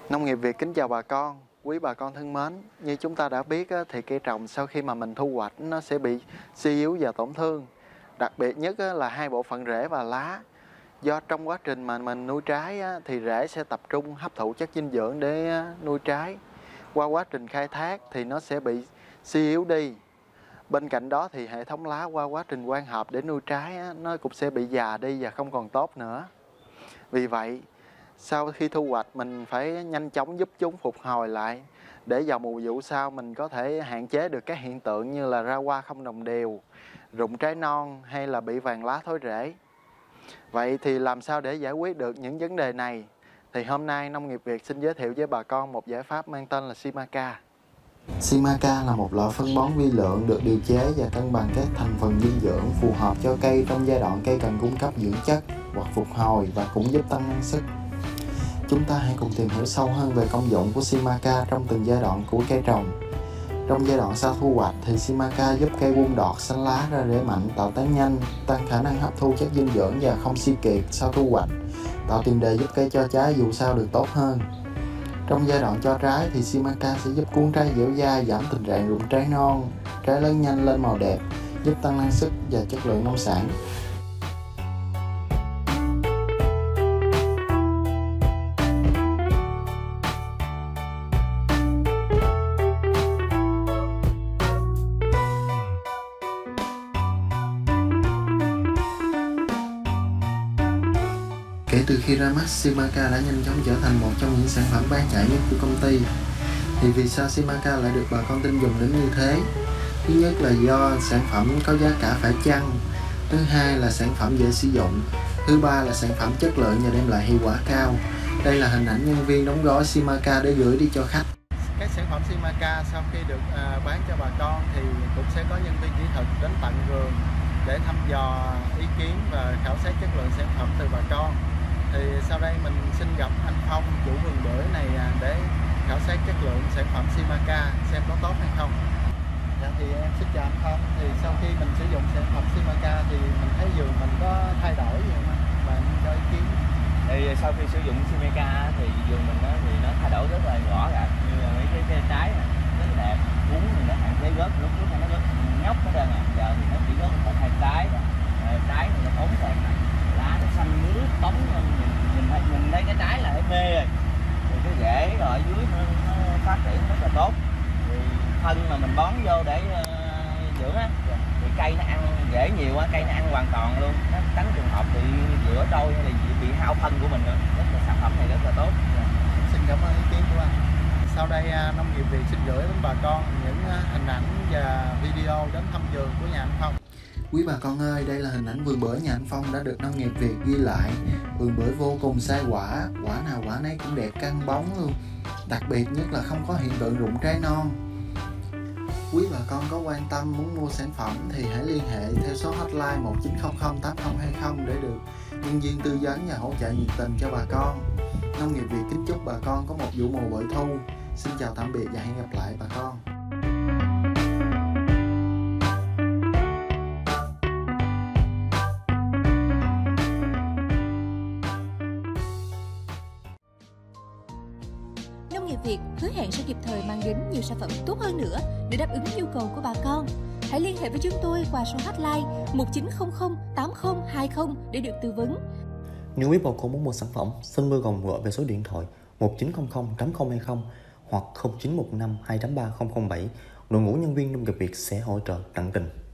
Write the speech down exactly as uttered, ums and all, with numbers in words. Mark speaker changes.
Speaker 1: Nông nghiệp Việt kính chào bà con, quý bà con thân mến. Như chúng ta đã biết thì cây trồng sau khi mà mình thu hoạch nó sẽ bị suy yếu và tổn thương. Đặc biệt nhất là hai bộ phận rễ và lá. Do trong quá trình mà mình nuôi trái thì rễ sẽ tập trung hấp thụ chất dinh dưỡng để nuôi trái. Qua quá trình khai thác thì nó sẽ bị suy yếu đi. Bên cạnh đó thì hệ thống lá qua quá trình quang hợp để nuôi trái nó cũng sẽ bị già đi và không còn tốt nữa. Vì vậy, sau khi thu hoạch mình phải nhanh chóng giúp chúng phục hồi lại để vào mùa vụ sau mình có thể hạn chế được các hiện tượng như là ra hoa không đồng đều, rụng trái non hay là bị vàng lá thối rễ. Vậy thì làm sao để giải quyết được những vấn đề này? Thì hôm nay Nông nghiệp Việt xin giới thiệu với bà con một giải pháp mang tên là Simaca. Simaca là một loại phân bón vi lượng được điều chế và cân bằng các thành phần dinh dưỡng phù hợp cho cây trong giai đoạn cây cần cung cấp dưỡng chất hoặc phục hồi và cũng giúp tăng năng suất. Chúng ta hãy cùng tìm hiểu sâu hơn về công dụng của Simaca trong từng giai đoạn của cây trồng. Trong giai đoạn sau thu hoạch thì Simaca giúp cây bung đọt, xanh lá, ra rễ mạnh, tạo tán nhanh, tăng khả năng hấp thu chất dinh dưỡng và không suy kiệt sau thu hoạch, tạo tiền đề giúp cây cho trái vụ sau được tốt hơn. Trong giai đoạn cho trái thì Simaca sẽ giúp cuốn trái dẻo dai, giảm tình trạng rụng trái non, trái lớn nhanh lên màu đẹp, giúp tăng năng suất và chất lượng nông sản. Kể từ khi ra mắt, Simaca đã nhanh chóng trở thành một trong những sản phẩm bán chạy nhất của công ty. Thì vì sao Simaca lại được bà con tin dùng đến như thế? Thứ nhất là do sản phẩm có giá cả phải chăng. Thứ hai là sản phẩm dễ sử dụng. Thứ ba là sản phẩm chất lượng và đem lại hiệu quả cao. Đây là hình ảnh nhân viên đóng gói Simaca để gửi đi cho khách. Các sản phẩm Simaca sau khi được à, bán cho bà con thì cũng sẽ có nhân viên kỹ thuật đến tận vườn để thăm dò ý kiến và khảo sát chất lượng sản phẩm từ bà con. Thì sau đây mình xin gặp anh Phong, chủ vườn bưởi này để khảo sát chất lượng sản phẩm Simaca xem có tốt hay không. Dạ thì em xin chào anh Phong. Thì sau khi mình sử dụng sản phẩm Simaca thì mình thấy vườn mình có thay đổi gì không anh? Bạn cho ý kiến.
Speaker 2: Thì sau khi sử dụng Simaca thì vườn mình đó, thì nó thay đổi rất là rõ ràng, như là mấy cái, cái trái này, rất là đẹp, cuốn thì nó hạn chế rớt, lúc trước nó rớt nhóc hết trơn à, giờ thì nó chỉ rớt một hai trái, trái thì nó bóng toàn này, lá nó xanh mướt bóng, nhìn nhìn thấy, nhìn thấy cái trái là thấy mê rồi. Thì cái rễ rồi ở dưới nó, nó phát triển rất là tốt. Thì phân mà mình bón vô để uh, dưỡng á, thì cây nó ăn rễ nhiều á, cây nó ăn hoàn toàn luôn, nó tránh trường hợp bị rửa trôi hay là bị hao phân của mình nữa. Rất là sản phẩm này rất là tốt.
Speaker 1: Xin cảm ơn ý kiến của anh. Sau đây Nông nghiệp Việt xin gửi đến bà con những hình ảnh và video đến thăm vườn của nhà anh Phong. Quý bà con ơi, đây là hình ảnh vườn bưởi nhà anh Phong đã được Nông nghiệp Việt ghi lại. Vườn bưởi vô cùng sai quả, quả nào quả nấy cũng đẹp căng bóng luôn. Đặc biệt nhất là không có hiện tượng rụng trái non. Quý bà con có quan tâm muốn mua sản phẩm thì hãy liên hệ theo số hotline một chín không không tám không hai không để được nhân viên tư vấn và hỗ trợ nhiệt tình cho bà con. Nông nghiệp Việt kính chúc bà con có một vụ mùa bội thu. Xin chào tạm biệt và hẹn gặp lại bà con.
Speaker 3: Nông nghiệp Việt hứa hẹn sẽ kịp thời mang đến nhiều sản phẩm tốt hơn nữa để đáp ứng nhu cầu của bà con. Hãy liên hệ với chúng tôi qua số hotline một chín không không tám không hai không để được tư vấn.
Speaker 4: Nếu quý bà con muốn mua sản phẩm, xin vui lòng gọi về số điện thoại một chín không không tám không hai không hoặc không chín một năm hai tám ba không không bảy. Đội ngũ nhân viên Nông nghiệp Việt sẽ hỗ trợ tận tình.